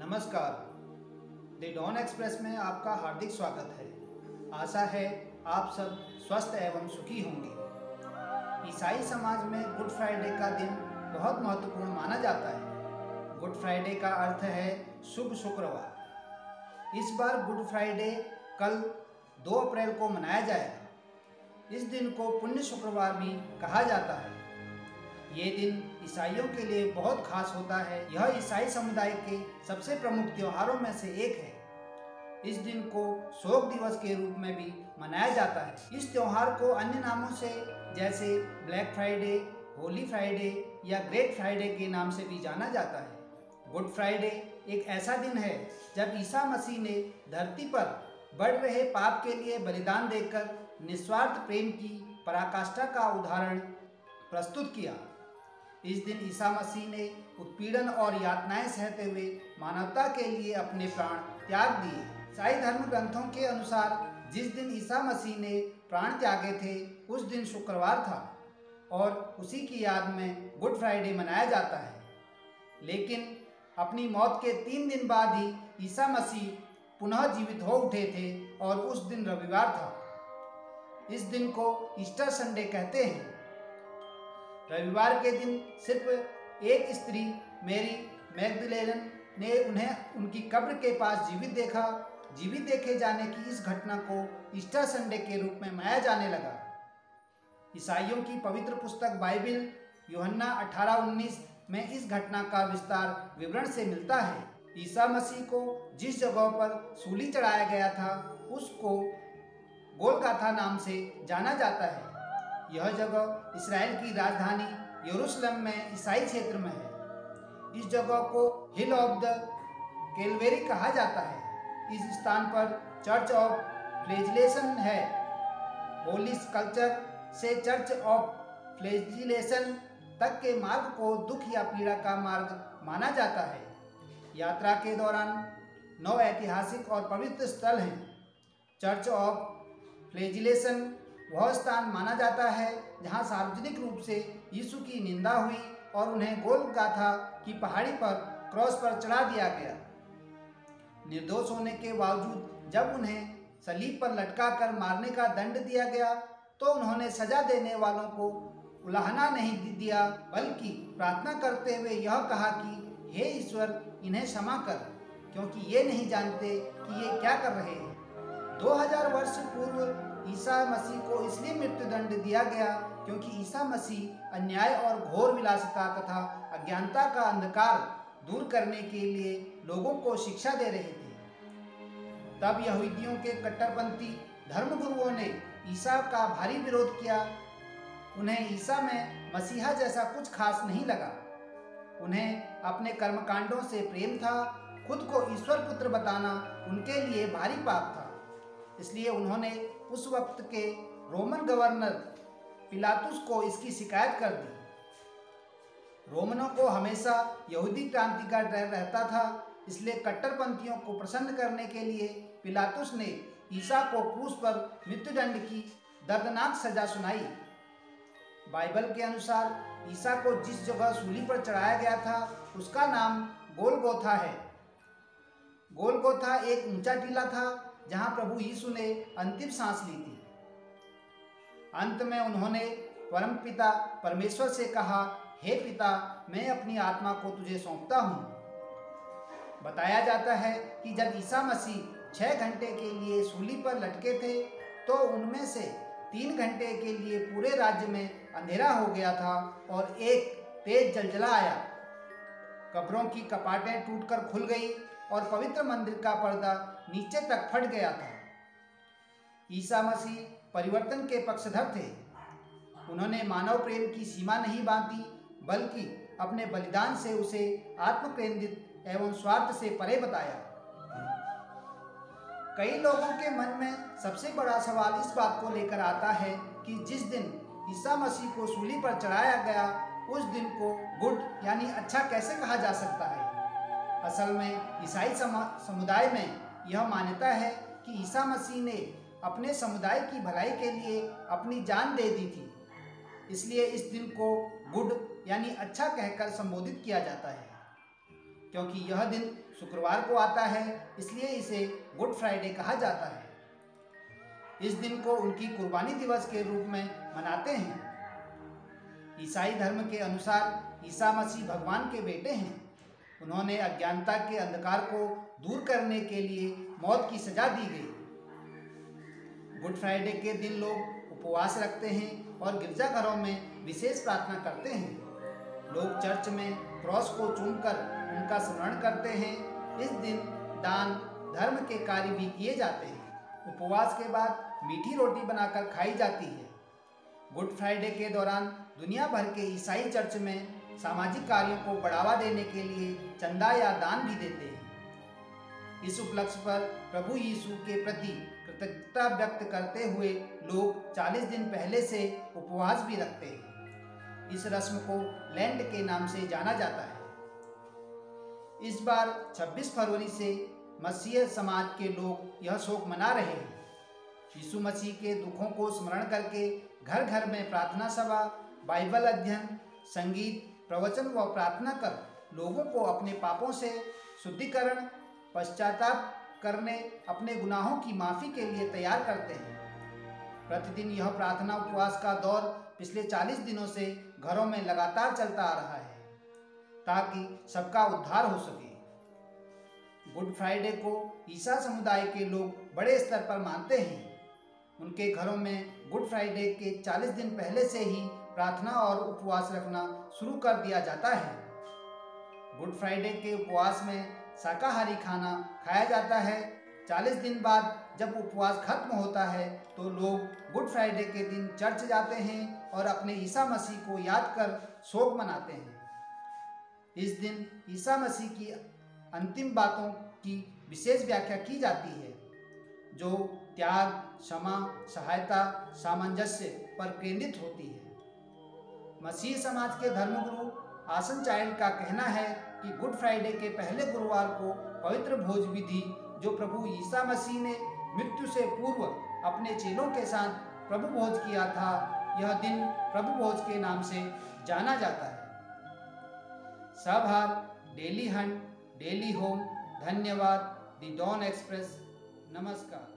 नमस्कार। The Dawn express में आपका हार्दिक स्वागत है। आशा है आप सब स्वस्थ एवं सुखी होंगे। ईसाई समाज में गुड फ्राइडे का दिन बहुत महत्वपूर्ण माना जाता है। गुड फ्राइडे का अर्थ है शुभ शुक्रवार। इस बार गुड फ्राइडे कल 2 अप्रैल को मनाया जाएगा। इस दिन को पुण्य शुक्रवार भी कहा जाता है। ये दिन ईसाइयों के लिए बहुत खास होता है। यह ईसाई समुदाय के सबसे प्रमुख त्योहारों में से एक है। इस दिन को शोक दिवस के रूप में भी मनाया जाता है। इस त्योहार को अन्य नामों से जैसे ब्लैक फ्राइडे, होली फ्राइडे या ग्रेट फ्राइडे के नाम से भी जाना जाता है। गुड फ्राइडे एक ऐसा दिन है जब ईसा मसीह ने धरती पर बढ़ रहे पाप के लिए बलिदान देकर निस्वार्थ प्रेम की पराकाष्ठा का उदाहरण प्रस्तुत किया। इस दिन ईसा मसीह ने उत्पीड़न और यातनाएं सहते हुए मानवता के लिए अपने प्राण त्याग दिए। ईसाई धर्म ग्रंथों के अनुसार जिस दिन ईसा मसीह ने प्राण त्यागे थे उस दिन शुक्रवार था और उसी की याद में गुड फ्राइडे मनाया जाता है। लेकिन अपनी मौत के 3 दिन बाद ही ईसा मसीह पुनः जीवित हो उठे थे और उस दिन रविवार था। इस दिन को ईस्टर संडे कहते हैं। रविवार के दिन सिर्फ एक स्त्री मैरी मैगदलेन ने उन्हें उनकी कब्र के पास जीवित देखा। जीवित देखे जाने की इस घटना को ईस्टर संडे के रूप में मनाया जाने लगा। ईसाइयों की पवित्र पुस्तक बाइबिल यूहन्ना 18:19 में इस घटना का विस्तार विवरण से मिलता है। ईसा मसीह को जिस जगह पर सूली चढ़ाया गया था उसको गोलगाथा नाम से जाना जाता है। यह जगह इस्राएल की राजधानी यरूशलेम में ईसाई क्षेत्र में है। इस जगह को हिल ऑफ द कैलवेरी कहा जाता है। इस स्थान पर चर्च ऑफ फ्लैजिलेशन है। होली स्कल्पचर से चर्च ऑफ फ्लैजिलेशन तक के मार्ग को दुख या पीड़ा का मार्ग माना जाता है। यात्रा के दौरान 9 ऐतिहासिक और पवित्र स्थल हैं। चर्च ऑफ फ्लैजिलेशन वह स्थान माना जाता है जहां सार्वजनिक रूप से यीशु की निंदा हुई और उन्हें गोलगाथा की पहाड़ी पर क्रॉस पर चढ़ा दिया गया। निर्दोष होने के बावजूद जब उन्हें सलीब पर लटका कर मारने का दंड दिया गया तो उन्होंने सजा देने वालों को उलाहना नहीं दिया बल्कि प्रार्थना करते हुए यह कहा कि हे ईश्वर, इन्हें क्षमा कर, क्योंकि ये नहीं जानते कि ये क्या कर रहे हैं। 2000 वर्ष पूर्व ईसा मसीह को इसलिए मृत्युदंड दिया गया क्योंकि ईसा मसीह अन्याय और घोर विलासिता तथा अज्ञानता का अंधकार दूर करने के लिए लोगों को शिक्षा दे रहे थे। तब यहूदियों के कट्टरपंथी धर्मगुरुओं ने ईसा का भारी विरोध किया। उन्हें ईसा में मसीहा जैसा कुछ खास नहीं लगा। उन्हें अपने कर्मकांडों से प्रेम था। खुद को ईश्वर पुत्र बताना उनके लिए भारी पाप था। इसलिए उन्होंने उस वक्त के रोमन गवर्नर पिलातुस को इसकी शिकायत कर दी। रोमनों को हमेशा यहूदी क्रांति का डर रहता था, इसलिए कट्टरपंथियों को प्रसन्न करने के लिए पिलातुस ने ईसा को क्रूस पर मृत्युदंड की दर्दनाक सजा सुनाई। बाइबल के अनुसार ईसा को जिस जगह सूली पर चढ़ाया गया था उसका नाम गोलगोथा है। गोलगोथा एक ऊंचा टीला था जहां प्रभु यीशु ने अंतिम सांस ली थी। अंत में उन्होंने परमपिता परमेश्वर से कहा, हे पिता, मैं अपनी आत्मा को तुझे सौंपता हूँ। बताया जाता है कि जब ईसा मसीह 6 घंटे के लिए सूली पर लटके थे तो उनमें से 3 घंटे के लिए पूरे राज्य में अंधेरा हो गया था और एक तेज जलजला आया। कब्रों की कपाटें टूटकर खुल गई और पवित्र मंदिर का पर्दा नीचे तक फट गया था। ईसा मसीह परिवर्तन के पक्षधर थे। उन्होंने मानव प्रेम की सीमा नहीं बांधी बल्कि अपने बलिदान से उसे आत्मकेंद्रित एवं स्वार्थ से परे बताया। कई लोगों के मन में सबसे बड़ा सवाल इस बात को लेकर आता है कि जिस दिन ईसा मसीह को सूली पर चढ़ाया गया उस दिन को गुड यानी अच्छा कैसे कहा जा सकता है। असल में ईसाई समुदाय में यह मान्यता है कि ईसा मसीह ने अपने समुदाय की भलाई के लिए अपनी जान दे दी थी, इसलिए इस दिन को गुड यानी अच्छा कहकर संबोधित किया जाता है। क्योंकि यह दिन शुक्रवार को आता है, इसलिए इसे गुड फ्राइडे कहा जाता है। इस दिन को उनकी कुर्बानी दिवस के रूप में मनाते हैं। ईसाई धर्म के अनुसार ईसा मसीह भगवान के बेटे हैं। उन्होंने अज्ञानता के अंधकार को दूर करने के लिए मौत की सजा दी गई। गुड फ्राइडे के दिन लोग उपवास रखते हैं और गिरजाघरों में विशेष प्रार्थना करते हैं। लोग चर्च में क्रॉस को चूमकर उनका स्मरण करते हैं। इस दिन दान, धर्म के कार्य भी किए जाते हैं। उपवास के बाद मीठी रोटी बनाकर खाई जाती है। गुड फ्राइडे के दौरान दुनिया भर के ईसाई चर्च में सामाजिक कार्यों को बढ़ावा देने के लिए चंदा या दान भी देते हैं। इस उपलक्ष्य पर प्रभु यीशु के प्रति कृतज्ञता व्यक्त करते हुए लोग 40 दिन पहले से उपवास भी रखते हैं। इस रस्म को लेंट के नाम से जाना जाता है। इस बार 26 फरवरी से मसीह समाज के लोग यह शोक मना रहे हैं। यीशु मसीह के दुखों को स्मरण करके घर घर में प्रार्थना सभा, बाइबल अध्ययन, संगीत, प्रवचन व प्रार्थना कर लोगों को अपने पापों से शुद्धिकरण, पश्चाताप करने, अपने गुनाहों की माफ़ी के लिए तैयार करते हैं। प्रतिदिन यह प्रार्थना उपवास का दौर पिछले 40 दिनों से घरों में लगातार चलता आ रहा है ताकि सबका उद्धार हो सके। गुड फ्राइडे को ईसा समुदाय के लोग बड़े स्तर पर मानते हैं। उनके घरों में गुड फ्राइडे के 40 दिन पहले से ही प्रार्थना और उपवास रखना शुरू कर दिया जाता है। गुड फ्राइडे के उपवास में शाकाहारी खाना खाया जाता है। 40 दिन बाद जब उपवास खत्म होता है तो लोग गुड फ्राइडे के दिन चर्च जाते हैं और अपने ईसा मसीह को याद कर शोक मनाते हैं। इस दिन ईसा मसीह की अंतिम बातों की विशेष व्याख्या की जाती है, जो त्याग, क्षमा, सहायता, सामंजस्य पर केंद्रित होती है। मसीह समाज के धर्मगुरु आसन चाइल्ड का कहना है कि गुड फ्राइडे के पहले गुरुवार को पवित्र भोज विधि, जो प्रभु ईसा मसीह ने मृत्यु से पूर्व अपने चेलों के साथ प्रभु भोज किया था, यह दिन प्रभु भोज के नाम से जाना जाता है। साभार, डेली हंट, डेली होम, धन्यवाद, द डॉन एक्सप्रेस, नमस्कार।